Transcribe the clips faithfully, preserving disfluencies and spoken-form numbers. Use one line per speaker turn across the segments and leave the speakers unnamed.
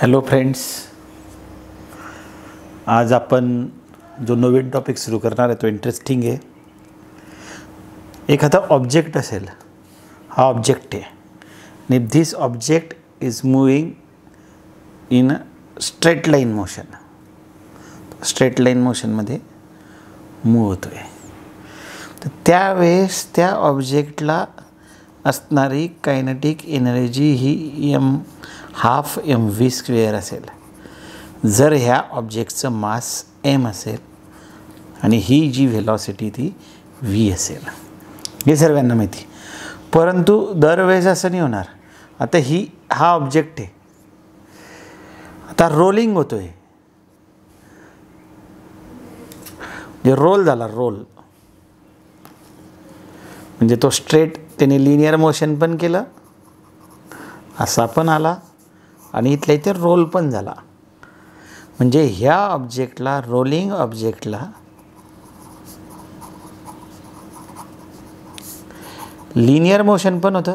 Hello friends, आज आपण जो नवीन टॉपिक सुरू करणार आहे तो इंटरेस्टिंग आहे. एखादा ऑब्जेक्ट असेल, हा ऑब्जेक्ट आहे आणि this object is moving in straight line motion. Straight line मोशनमध्ये मूव होतो आहे. तर त्यावेळेस त्या ऑब्जेक्टला असणारी कायनेटिक एनर्जी ही M half M V square असेल. जर ह्या ऑब्जेक्टचं मास एम असेल आणि ही जी व्हेलॉसिटी ती व्ही असेल, हे सर्वांना माहिती. परंतु दरवेळेस असं नाही होणार. आता ही हा ऑब्जेक्ट आहे, आता रोलिंग होतो आहे, म्हणजे रोल झाला. रोल म्हणजे तो स्ट्रेट त्याने लिनियर मोशन पण केलं, असा पण आला आणि इथल्या इथे रोल पण झाला. म्हणजे ह्या ऑब्जेक्टला, रोलिंग ऑब्जेक्टला लिनियर मोशन पण होतं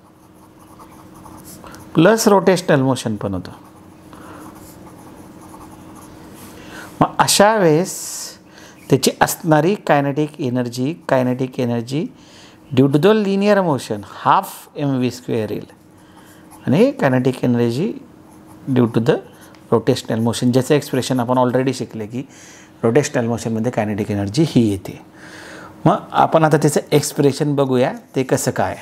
प्लस रोटेशनल मोशन पण होतं. मग अशा वेळेस त्याची असणारी kinetic energy kinetic energy due to the linear motion half M V square येईल आणि kinetic energy due to the rotational motion, ज्याचं एक्सप्रेशन आपण ऑलरेडी शिकले की रोटेशनल मोशनमध्ये कायनेटिक एनर्जी ही येते. मग आपण आता त्याचं एक्सप्रेशन बघूया ते कसं काय.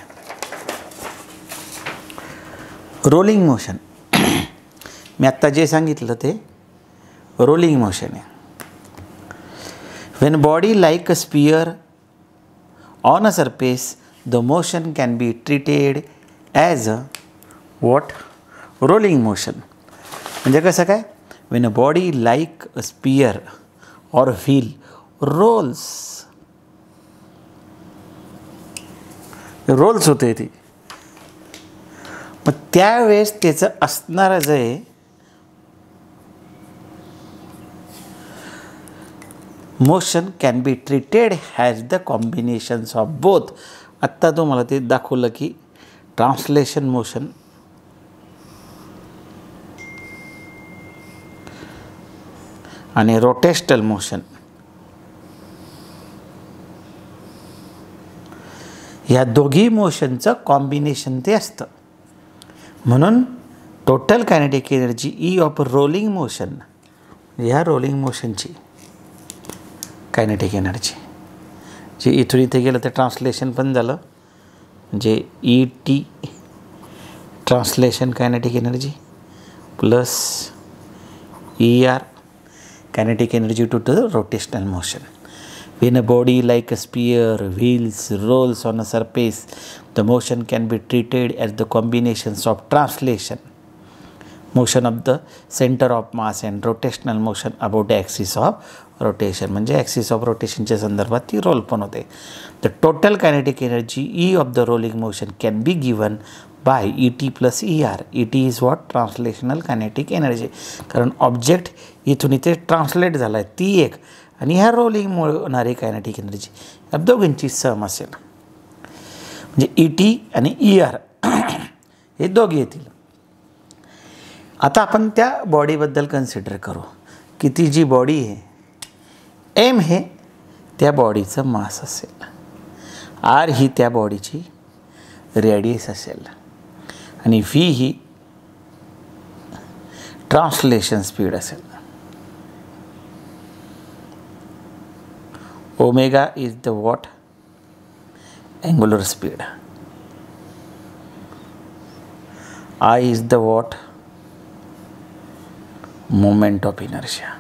रोलिंग मोशन मी आत्ता जे सांगितलं ते रोलिंग मोशन आहे. When body like a sphere on a surface the motion can be treated as a what rolling motion. म्हणजे कसं काय, when a body like a sphere or wheel rolls rolls होते ती. मग त्यावेळेस त्याचं असणारं जे motion can be treated has the combinations of both. आत्ता तुम्हाला ते दाखवलं की ट्रान्सलेशन मोशन आणि रोटेशनल मोशन या दोघी मोशनचं कॉम्बिनेशन ते असतं. म्हणून total kinetic energy E of rolling motion, ह्या रोलिंग मोशनची कायनेटिक एनर्जी जे इथून इथे गेलं ते ट्रान्सलेशन पण झालं, म्हणजे E T translation kinetic energy plus E R kinetic energy due to the rotational motion. When a body like a sphere wheels rolls on a surface, the motion can be treated as the combinations of translation motion of the center of mass and rotational motion about the axis of rotation. म्हणजे axis of rotation च्या संदर्भात ती role पण होते. The total kinetic energy E of the rolling motion can be given by E T plus E R. E T is what? Translational kinetic energy. कारण object इथून इथे translate झाला आहे ती एक, आणि ह्या रोलिंगमुळे होणारी कायनेटिक एनर्जी या दोघींची सम असेल. म्हणजे ई टी आणि ई आर हे दोघे येतील. आता आपण त्या बॉडीबद्दल कन्सिडर करू की ती जी बॉडी आहे, एम हे त्या बॉडीचं मास असेल, आर ही त्या बॉडीची रेडियस असेल आणि व्ही ही ट्रान्सलेशन स्पीड असेल. Omega is the what angular speed, I is the what moment of inertia.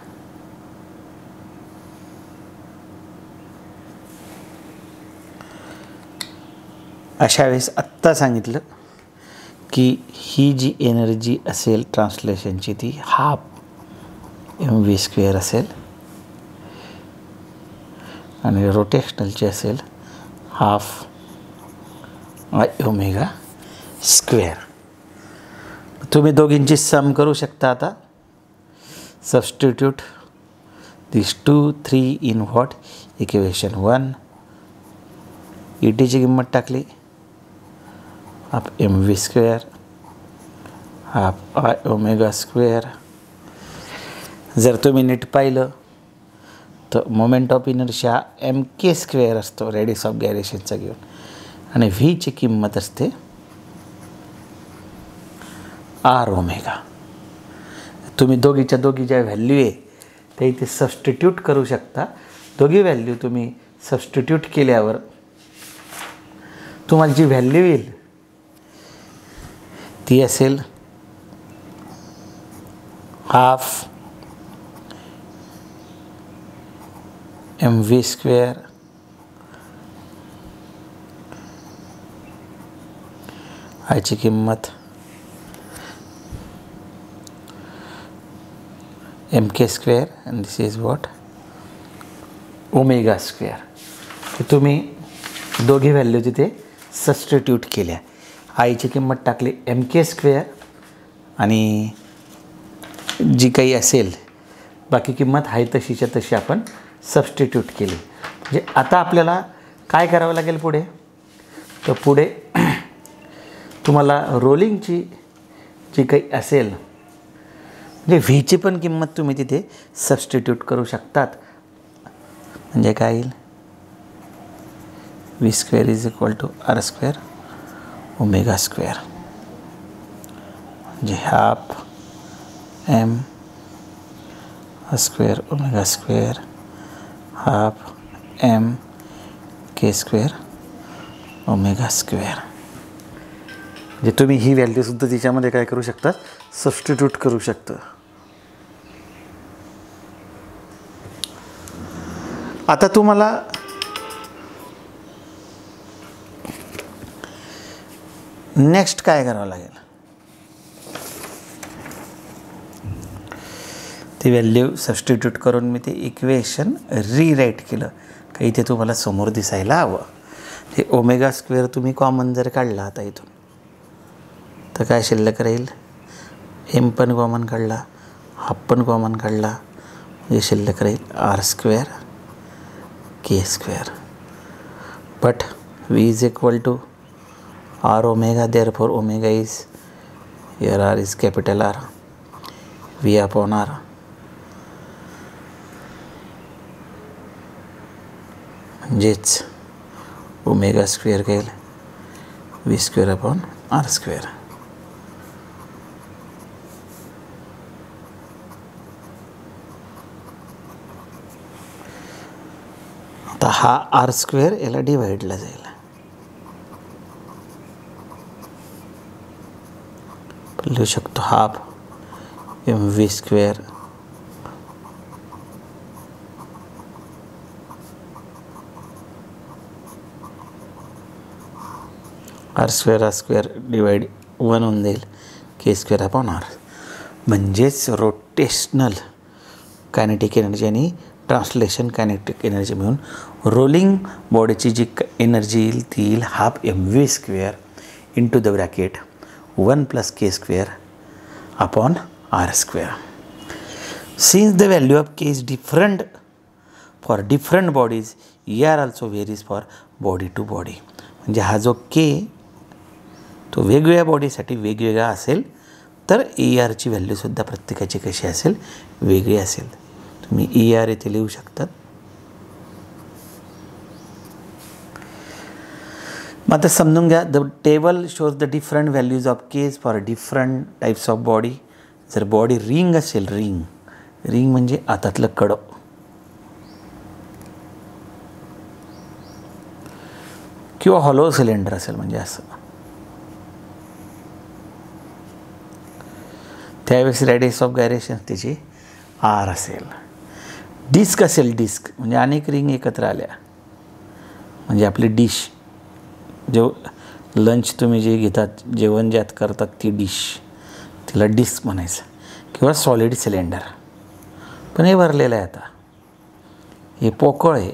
अशा वेळेस आत्ता सांगितलं की ही जी एनर्जी असेल ट्रान्सलेशनची ती हाफ एम व्ही स्क्वेअर असेल आणि रोटेशनलची असेल हाफ आय ओमेगा स्क्वेअर. तुम्ही दोघींची सम करू शकता. आता substitute this two three in what equation one. E टीची किंमत टाकली half M V square half I omega square. जर तुम्ही नीट पाहिलं तर moment of inertia M K square असतो रेडियस ऑफ गायरेशनचा घेऊन, आणि व्हीची किंमत असते आर ओमेगा. तुम्ही दोघीच्या दोघी ज्या व्हॅल्यू आहे त्या इथे सबस्टिट्यूट करू शकता. दोघी व्हॅल्यू तुम्ही सबस्टिट्यूट केल्यावर तुम्हाला जी व्हॅल्यू येईल ती असेल हाफ एम व्ही स्क्वेअर आयची किंमत M K square and this is what omega square. तर तुम्ही दोघी व्हॅल्यू तिथे सबस्टिट्यूट केल्या. आयची किंमत टाकली एम के स्क्वेअर आणि जी काही असेल बाकी किंमत आहे तशीच्या तशी आपण सबस्टिट्यूट केली. म्हणजे आता आपल्याला काय करावं लागेल पुढे, तर पुढे तुम्हाला रोलिंगची जी काही असेल म्हणजे व्हीची पण किंमत तुम्ही तिथे सबस्टिट्यूट करू शकतात. म्हणजे काय येईल V square is equal to R square omega square. म्हणजे half M square omega square half M K square omega square. म्हणजे तुम्ही ही व्हॅल्यूसुद्धा तिच्यामध्ये काय करू शकता सबस्टिट्यूट करू शकता. आता तुम्हाला नेक्स्ट काय करावं लागेल, ती व्हॅल्यू सबस्टिट्यूट करून मी ते इक्वेशन रीराईट केलं का इथे तुम्हाला समोर दिसायला हवं. हे ओमेगा स्क्वेअर तुम्ही कॉमन जर काढला आता इथून तर काय शिल्लक राहील, एम पण कॉमन काढला हाफ पण कॉमन काढला म्हणजे शिल्लक राहील R square K square. But V is equal to R omega, therefore omega is here R is capital R, V upon R. म्हणजेच ओमेगा स्क्वेअर काय येईल V square upon R square. आता हा आर स्क्वेअर याला डिवाइडला जाईल. लिहू शकतो half M V square R square R square divide one होऊन जाईल के स्क्वेअर अपॉन आर. म्हणजेच रोटेशनल कायनेटिक एनर्जी आणि ट्रान्सलेशन कायनेटिक एनर्जी मिळून रोलिंग बॉडीची जी एनर्जी येईल ती येईल half M V square into the bracket one plus K square upon R square. Since the value of K is different for different bodies E R also varies for body to body. म्हणजे हा जो के तो वेगवेगळ्या बॉडीसाठी वेगवेगळा असेल तर E आरची व्हॅल्यूसुद्धा प्रत्येकाची कशी असेल वेगळी असेल. तुम्ही ई आर इथे लिहू शकतात. मग आता समजून घ्या the table shows the different values of Ks for different types of body. जर बॉडी रिंग असेल रिंग रिंग म्हणजे आतातलं कडं किंवा हॉलो सिलेंडर असेल म्हणजे असं त्यावेळेस रेडियस ऑफ गायरेशन त्याची आर असेल. डिस्क असेल डिस्क म्हणजे अनेक रिंग एकत्र आल्या म्हणजे आपली डिश जो लंच तुम्ही जे घेतात जेवण ज्यात करतात ती डिश तिला डिस्क म्हणायचं. किंवा सॉलिड सिलेंडर पण हे भरलेलं आहे आता हे पोकळ आहे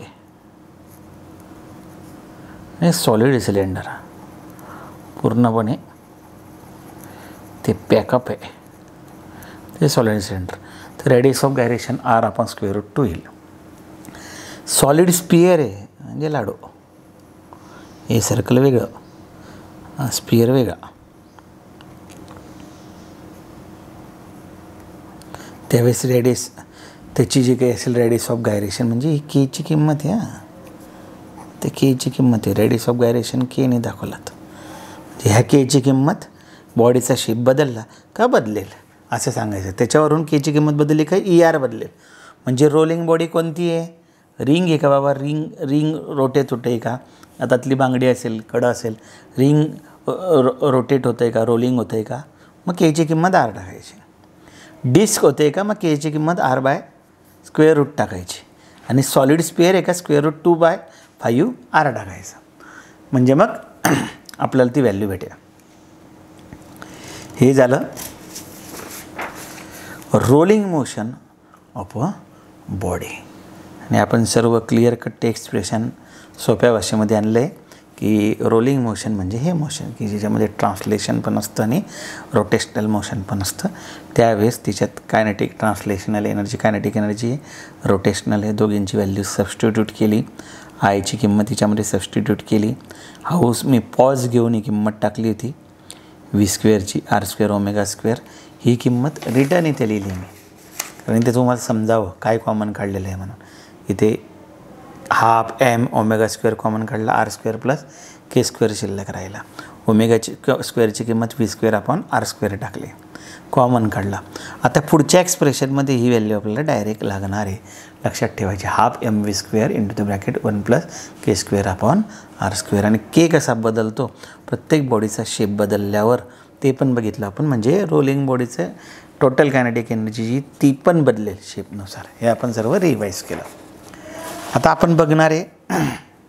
हे सॉलिड सिलेंडर पूर्णपणे ते पॅकअप आहे ते सॉलिड सिलेंडर. तर रेडियस ऑफ गायरेशन आर आपण स्क्वेअर रूट टू येईल. सॉलिड स्पियर आहे म्हणजे लाडू हे सर्कल वेगळं स्पियर वेगळा. त्यावेळेस रेडियस त्याची जी काही असेल रेडियस ऑफ गायरेशन म्हणजे ही केची किंमत आहे हां, ते केची किंमत आहे. रेडियस ऑफ गायरेशन केने दाखवलात. ह्या केची किंमत बॉडीचा शेप बदलला का बदलेल असं सांगायचं. त्याच्यावरून केची किंमत बदलली का ई आर बदलेल. म्हणजे रोलिंग बॉडी कोणती आहे, रिंग आहे का बाबा, रिंग रिंग रोटेट होतं आहे का, आतातली बांगडी असेल कडं असेल, रिंग रो रोटेट होतं आहे का, रोलिंग होतं आहे का, मग केची किंमत आर टाकायची. डिस्क होते आहे का, मग केची किंमत आर बाय स्क्वेअर रूट टाकायची. आणि सॉलिड स्पेअर आहे का, square root two by five R टाकायचं. म्हणजे मग आपल्याला ती व्हॅल्यू भेटेल. हे झालं rolling motion of a body. आणि आपण सर्व क्लिअर कट एक्सप्रेशन सोप्या भाषेमध्ये आणलं आहे की रोलिंग मोशन म्हणजे हे मोशन की ज्याच्यामध्ये ट्रान्सलेशन पण असतं आणि रोटेशनल मोशन पण असतं. त्यावेळेस तिच्यात kinetic translational energy, kinetic energy, rotational हे दोघींची व्हॅल्यू सबस्टिट्यूट केली. आयची किंमत तिच्यामध्ये सबस्टिट्यूट केली. हाऊस मी पॉज घेऊन ही किंमत टाकली होती व्ही स्क्वेअरची, आर स्क्वेअर ओमेगा स्क्वेअर. ही किंमत रिटर्न इथे लिहिली मी, कारण इथे तुम्हाला समजावं काय कॉमन काढलेलं आहे म्हणून. इथे half M omega square common काढला, R square plus K square शिल्लक राहिला. ओमेगाची स्क्वेअरची किंमत व्ही स्क्वेअर आपण आर स्क्वेअर टाकले, कॉमन काढला. आता पुढच्या एक्सप्रेशनमध्ये ही व्हॅल्यू आपल्याला डायरेक्ट लागणार आहे. लक्षात ठेवायची, half M V square into the bracket one plus K square upon R square. आणि के कसा बदलतो, प्रत्येक बॉडीचा शेप बदलल्यावर ते पण बघितलं आपण. म्हणजे रोलिंग बॉडीचं टोटल कायनेटिक एनर्जी जी ती पण बदलेल शेपनुसार. हे आपण सर्व रिवाईज केलं. आता आपण बघणार आहे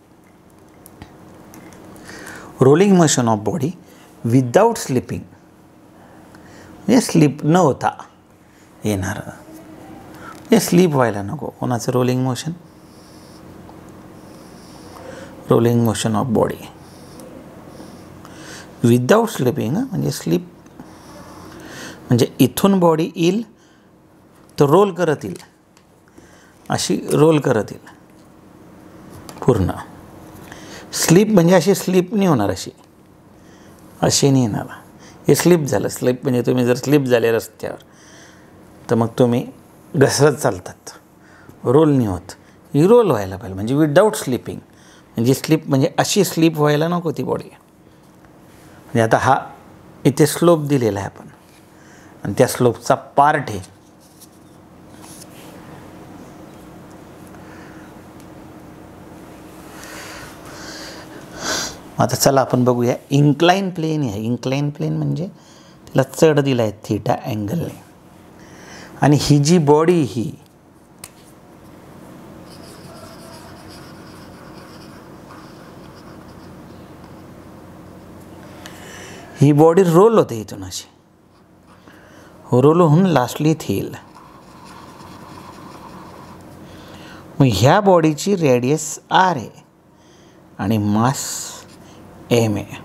rolling motion of body without slipping, म्हणजे स्लिप न होता येणारं, म्हणजे स्लीप व्हायला नको. कोणाचं rolling motion, rolling motion of body without slipping. म्हणजे स्लीप म्हणजे इथून बॉडी येईल तर रोल करत येईल, अशी रोल करत येईल पूर्ण. स्लीप म्हणजे अशी स्लीप नाही होणार, अशी अशी नाही येणार. हे स्लीप झालं. स्लीप म्हणजे तुम्ही जर स्लीप झाले रस्त्यावर तर मग तुम्ही घसरत चालतात, रोल नाही होत. ही रोल व्हायला पाहिजे, म्हणजे विदाऊट स्लिपिंग. म्हणजे स्लीप म्हणजे अशी स्लीप व्हायला नको ती बॉडी. म्हणजे आता हा इथे स्लोप दिलेला आहे आपण, आणि त्या स्लोपचा पार्ट आहे. आता चला आपण बघूया इन्क्लाइन प्लेन आहे. इन्क्लाइन प्लेन म्हणजे त्याला चढ दिला आहे थीटा अँगलने. आणि ही जी बॉडी ही ही बॉडी रोल होते इथून अशी, रोल होऊन लास्टली इथे येईल. मग ह्या बॉडीची रेडियस आर आहे आणि मास एम आहे.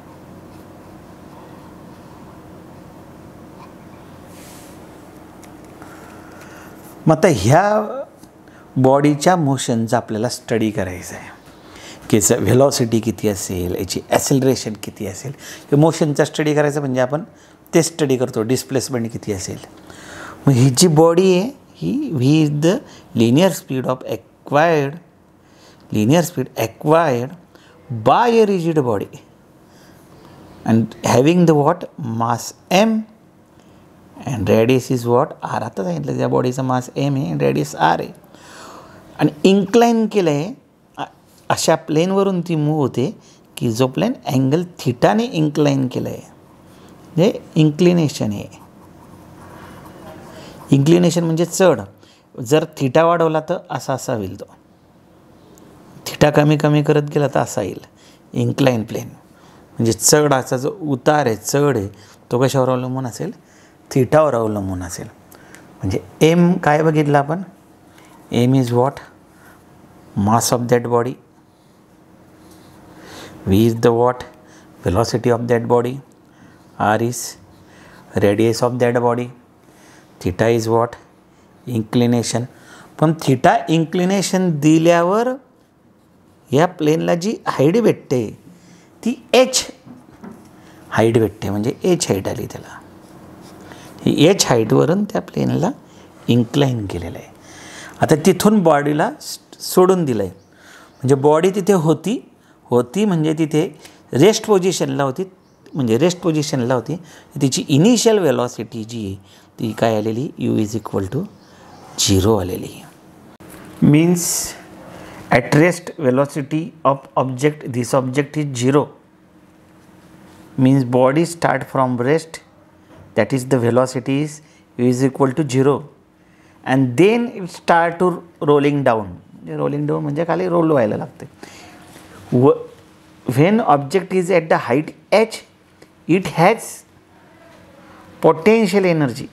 मग आता ह्या बॉडीच्या मोशनचा आपल्याला स्टडी करायचं आहे की याचं व्हेलॉसिटी किती असेल, याची ॲसेलरेशन किती असेल. हे मोशनचा स्टडी करायचं म्हणजे आपण ते स्टडी करतो, डिस्प्लेसमेंट किती असेल. मग ही जी बॉडी आहे ही V is the linear speed of acquired linear speed acquired by a rigid body and having the what mass m and radius is what r. आता सांगितलं त्या बॉडीचा मास m आहे आणि रेडियस r आहे. आणि इन्क्लाइन केलं आहे अशा प्लेनवरून ती मूव होते की जो प्लेन अँगल थिटाने इन्क्लाइन केलं आहे, म्हणजे इन्क्लिनेशन आहे. इन्क्लिनेशन म्हणजे चढ. जर थिटा वाढवला तर असा असा होईल, तो थिटा कमी कमी करत गेला तर असा येईल इन्क्लाइन प्लेन. म्हणजे चढाचा जो उतार आहे, चढ आहे, तो कशावर अवलंबून असेल, थिटावर अवलंबून असेल. म्हणजे एम काय बघितलं आपण, M is what, mass of that body, V is the what, velocity of that body, R is radius of that body, theta is what, inclination. पण थिटा इन्क्लिनेशन दिल्यावर या प्लेनला जी हाईट भेटते ती एच हाईट भेटते. म्हणजे एच हाईट आली त्याला. ही एच हाईटवरून त्या प्लेनला इन्क्लाइन केलेलं आहे. आता तिथून बॉडीला सोडून दिलं आहे, म्हणजे बॉडी तिथे होती होती म्हणजे तिथे रेस्ट पोझिशनला होती, म्हणजे रेस्ट पोझिशनला होती. तिची इनिशियल वेलॉसिटी जी आहे ती काय आलेली, U is equal to zero आलेली. Means at rest velocity of object, this object is zero. Means body start from rest, that is the velocity is u is equal to zero, and then it start to rolling down. rolling down म्हणजे खाली role व्हायला लागते. when object is at the height h, it has potential energy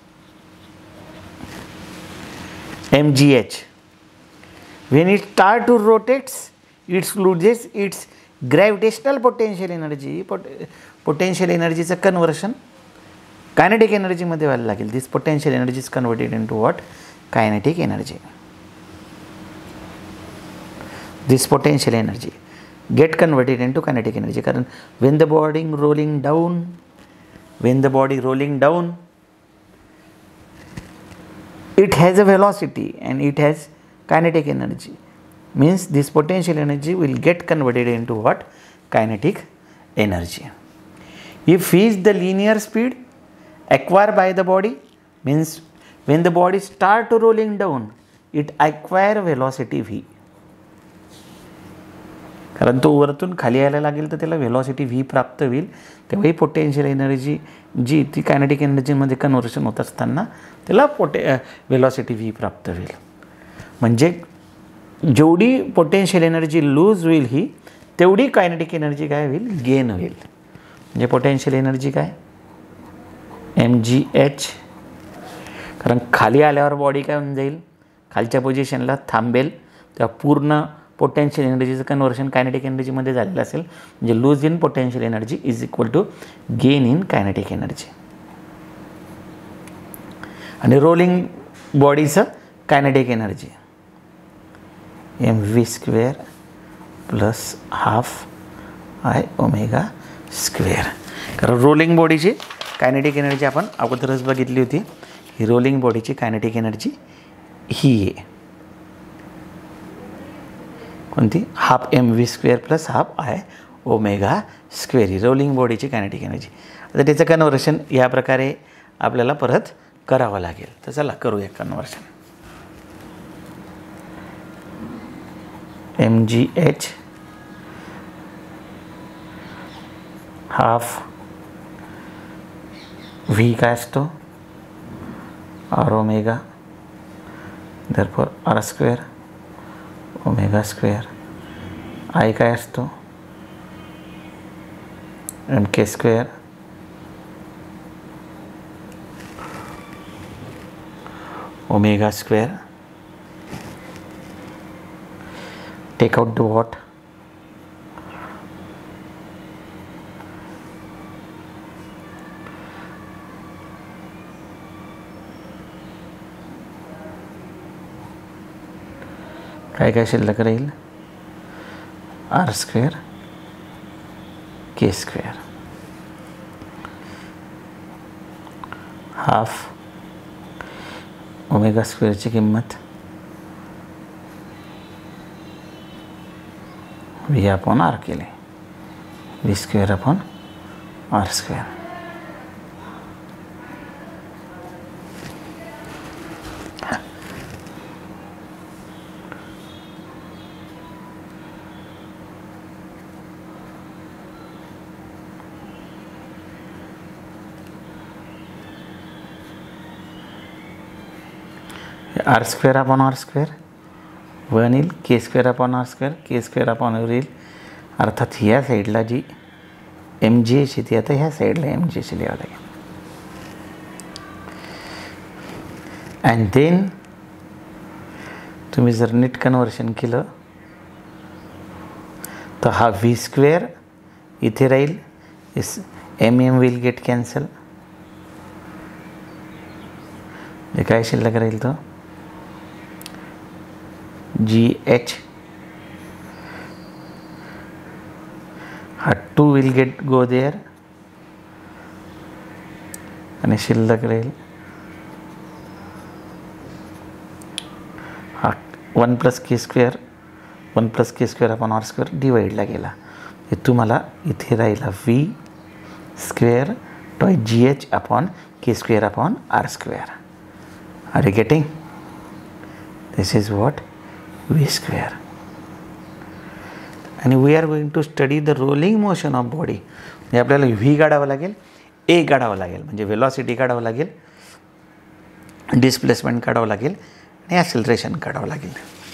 mgh. when it start to rotates, it loses its gravitational potential energy. potential energy चं conversion kinetic एनर्जीमध्ये व्हायला लागेल. This potential energy is converted in to what, kinetic energy. This potential energy get converted in to kinetic energy. कारण when the body rolling down when the body rolling down it has a velocity and it has kinetic energy. Means this potential energy will get converted into what, kinetic energy. If v is the linear speed acquired by the body, means when the body start to rolling down, it acquire velocity v. कारण तो वरतून खाली यायला लागेल तर त्याला velocity v प्राप्त होईल. तेव्हा पोटेन्शियल एनर्जी जी ती कायनेटिक एनर्जीमध्ये कन्व्हर्शन होत असताना त्याला पोटे वेलॉसिटी v प्राप्त होईल. म्हणजे जेवढी पोटेन्शियल एनर्जी लूज होईल ही, तेवढी कायनेटिक एनर्जी काय होईल, गेन होईल. म्हणजे पोटेन्शियल एनर्जी काय, एम जी एच. कारण खाली आल्यावर बॉडी काय होऊन जाईल, खालच्या पोझिशनला थांबेल, तेव्हा पूर्ण पोटेन्शियल एनर्जीचं कन्व्हर्शन कायनेटिक एनर्जीमध्ये झालेलं असेल. म्हणजे lose in potential energy is equal to gain in kinetic energy. आणि रोलिंग बॉडीचं kinetic energy M V square plus half I omega square. कारण रोलिंग बॉडीची कायनेटिक एनर्जी आपण अगोदरच बघितली होती. ही रोलिंग बॉडीची कायनेटिक एनर्जी ही आहे कोणती, half M V square plus half I omega square. ही रोलिंग बॉडीची कायनेटिक एनर्जी. आता त्याचं कन्व्हर्शन या प्रकारे आपल्याला परत करावं लागेल. तर चला करूया conversion. M G H half V काय असतो, R omega, therefore R square omega square. I काय असतो, M K square omega square. Take out the what, काय काय शिल्लक राहील, R square K square half omega स्क्वेअरची किंमत व्ही अपॉन आर केले, V square upon R square. R square upon R square one येईल, K square upon R square K square upon R येईल. अर्थात ह्या साईडला जी एम जी एच ती आता ह्या साईडला एम जी एच लिहावं लागेल. अँड देन तुम्ही जर नीट कन्व्हर्शन केलं तर हा व्ही स्क्वेअर इथे राहील, is M M will get cancel. जे काय शिल्लक राहील तो जी एच, हा two will get go there आणि शिल्लक राहील one plus K square one plus K square upon R square डिवाईडला गेला. हे तुम्हाला इथे राहिला V square twice G H upon K square upon R square. Are you getting? This is what V square. आणि we are going to study the rolling motion of body. म्हणजे आपल्याला V काढावं लागेल, ए काढावं लागेल, म्हणजे वेलॉसिटी काढावं लागेल, डिस्प्लेसमेंट काढावं लागेल आणि ॲक्सिलरेशन काढावं लागेल.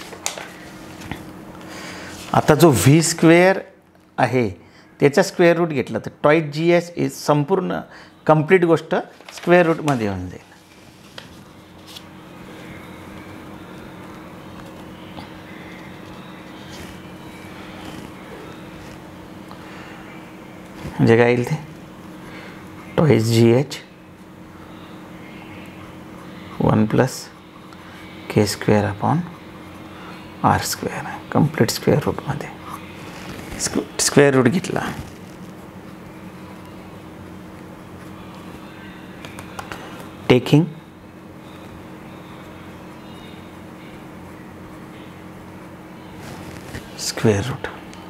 आता जो व्ही स्क्वेअर आहे त्याचा स्क्वेअर रूट घेतला तर टॉईस जी एस इज संपूर्ण कंप्लीट गोष्ट स्क्वेअर रूटमध्ये येऊन जाईल. म्हणजे काय येईल ते twice G H one plus K square upon R square complete square रूटमध्ये स्क्वेअर रूट घेतला. Taking square root.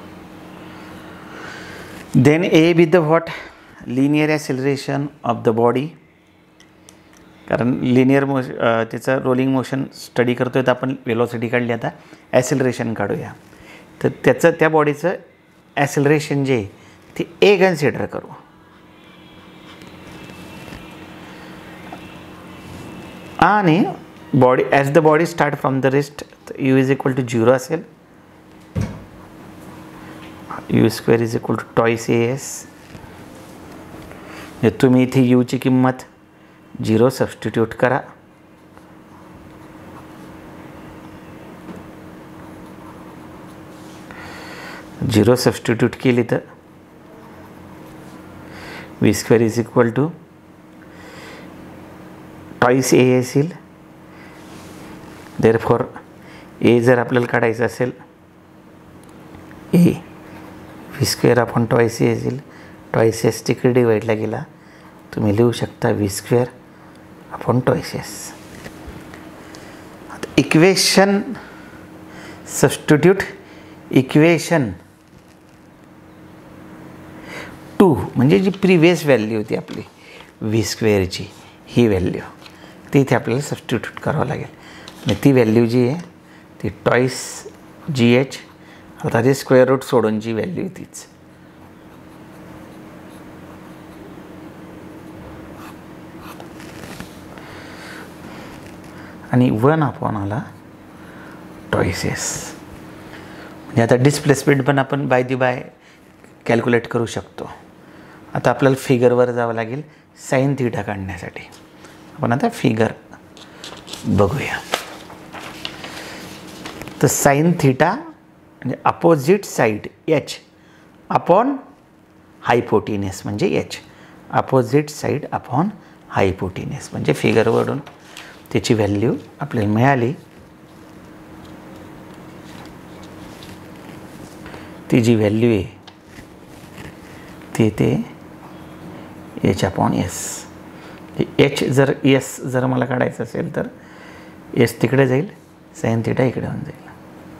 Then A with the what? Linear acceleration of the body. कारण लिनियर मोशन त्याचं रोलिंग मोशन स्टडी करतोय तर आपण velocity काढली, आता acceleration काढूया. तर त्याचं त्या बॉडीचं ॲसिलरेशन जे ते ए कन्सिडर करू. आणि body as the body start from the rest U is equal to zero असेल. U square is equal to twice A S. तुम्ही इथे यूची किंमत झिरो सबस्टिट्यूट करा. झिरो सबस्टिट्यूट केली तर V square is equal to twice A S येईल. Therefore A जर आपल्याला काढायचं असेल ए व्ही स्क्वेअर आपण टॉईस एस येईल. टॉईस एस तिकडे डिवाईडला गेला तुम्ही लिहू शकता व्ही स्क्वेअर आपण टॉईस एस. आता इक्वेशन सबस्टिट्यूट इक्वेशन टू म्हणजे जी प्रिवियस व्हॅल्यू होती आपली व्ही स्क्वेअरची ही व्हॅल्यू ती इथे आपल्याला सबस्टिट्यूट करावं लागेल. आणि ती व्हॅल्यू जी आहे ती टॉईस जी एच आता ते स्क्वेअर रूट सोडून जी व्हॅल्यू आहे तीच. आणि वन अपॉन आला टॉईस एस. म्हणजे आता डिस्प्लेसमेंट पण आपण बाय दी बाय कॅल्क्युलेट करू शकतो. आता आपल्याला फिगरवर जावं लागेल साईन थीटा काढण्यासाठी. आपण आता फिगर बघूया. तर साईन थीटा म्हणजे opposite side H upon hypotenuse म्हणजे H. Opposite side upon hypotenuse म्हणजे फिगरवरून त्याची व्हॅल्यू आपल्याला मिळाली. ती जी व्हॅल्यू आहे ती ते एच अपॉन एस. एच जर एस जर मला काढायचं असेल तर एस तिकडे जाईल, साईन थिटा इकडे होऊन जाईल.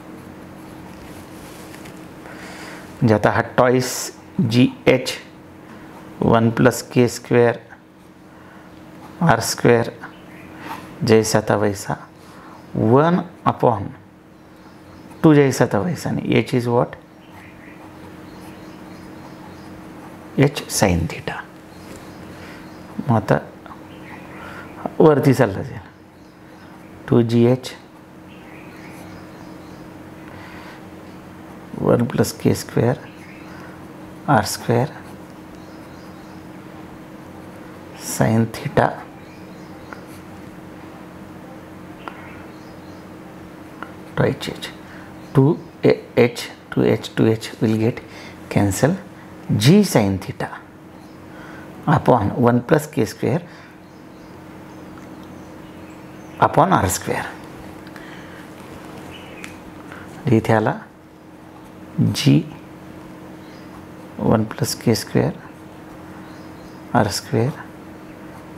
म्हणजे आता हा twice G H one plus K square R square जैसा था वैसा वन अपॉन टू जैसा था वैसा नाही. H is what H sine theta. मग आता वरती चाललं जाईल two G H one plus K square R square sine theta twice h. two h two h two h will get cancel. G sin theta upon one plus k square upon r square. इथे आला G one plus K square R square.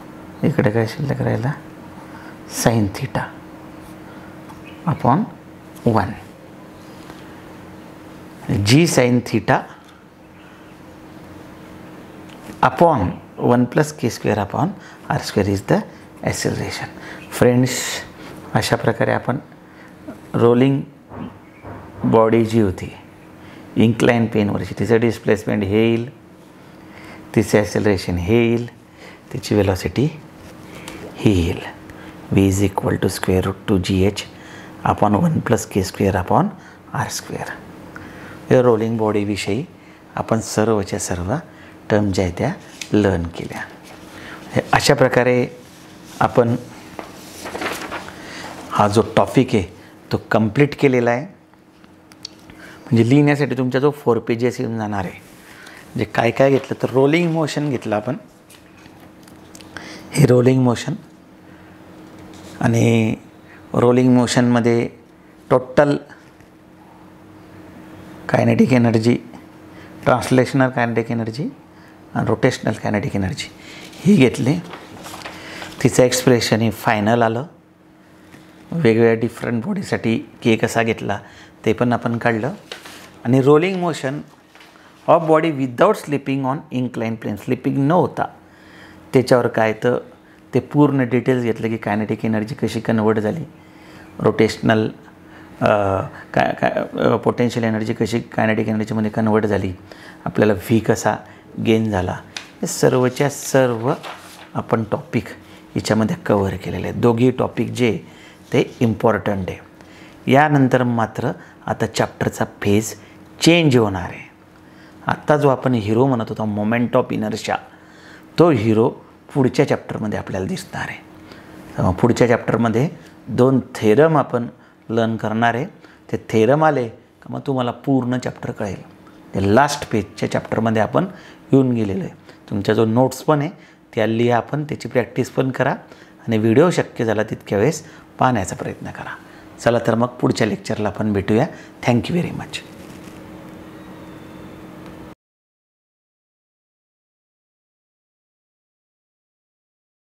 इकडे काय शिल्लक राहिला sine theta upon one G sine theta upon one plus K square upon R square is the acceleration. Friends, अशा प्रकारे आपण rolling body जी होती इन्क्लाइन पेनवरची, तिचं डिस्प्लेसमेंट हे येईल, तिचं ॲक्सेलरेशन हे येईल, तिची वेलॉसिटी ही येईल. V is equal to square root two G H upon one plus K square upon R square. या रोलिंग बॉडीविषयी आपण सर्वच्या सर्व टर्म ज्या आहेत त्या लर्न केल्या. अशा प्रकारे आपण हा जो टॉपिक आहे तो कंप्लीट केलेला आहे. म्हणजे लिहिण्यासाठी तुमचा जो फोर पेजेस येऊन जाणार आहे. म्हणजे काय काय घेतलं तर रोलिंग मोशन घेतलं आपण, हे रोलिंग मोशन, आणि रोलिंग मोशनमध्ये total kinetic energy, translational kinetic energy आणि रोटेशनल कायनेटिक एनर्जी ही घेतली. तिचं एक्सप्रेशन हे फायनल आलं. वेगवेगळ्या डिफरंट बॉडीसाठी के कसा घेतला ते पण आपण काढलं. आणि rolling motion of body without slipping on incline plane, slipping न होता त्याच्यावर काय तर ते पूर्ण डिटेल्स घेतलं की कायनेटिक एनर्जी कशी कन्वर्ट झाली, रोटेशनल काय काय पोटेन्शियल एनर्जी कशी कायनेटिक एनर्जीमध्ये कन्वर्ट झाली, आपल्याला व्ही कसा गेन झाला, हे सर्वच्या सर्व आपण टॉपिक याच्यामध्ये कवर केलेले आहेत. दोघी टॉपिक जे ते इम्पॉर्टंट आहे. यानंतर मात्र आता चॅप्टरचा फेज चेंज होणार आहे. आत्ता जो आपण हिरो म्हणत होता मोमेंट ऑफ इनर्शिया, तो हिरो पुढच्या चॅप्टरमध्ये आपल्याला दिसणार आहे. पुढच्या चॅप्टरमध्ये दोन थेरम आपण लर्न करणार आहे. ते थेरम आले का मग तुम्हाला पूर्ण चॅप्टर कळेल. ते लास्ट पेजच्या चॅप्टरमध्ये आपण येऊन गेलेलो आहे. तुमचा जो नोट्स पण आहे त्या लिहा, आपण त्याची प्रॅक्टिस पण करा आणि व्हिडिओ शक्य झाला तितक्या वेळेस पाहण्याचा प्रयत्न करा. चला तर मग पुढच्या लेक्चरला आपण भेटूया. Thank you very much.